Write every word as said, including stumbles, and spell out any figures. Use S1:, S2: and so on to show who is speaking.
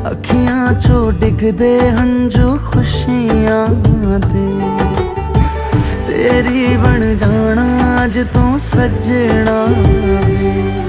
S1: अखियां चो डिगदे हंजू खुशियां दे, तेरी बन जाना अज तू सजना वे।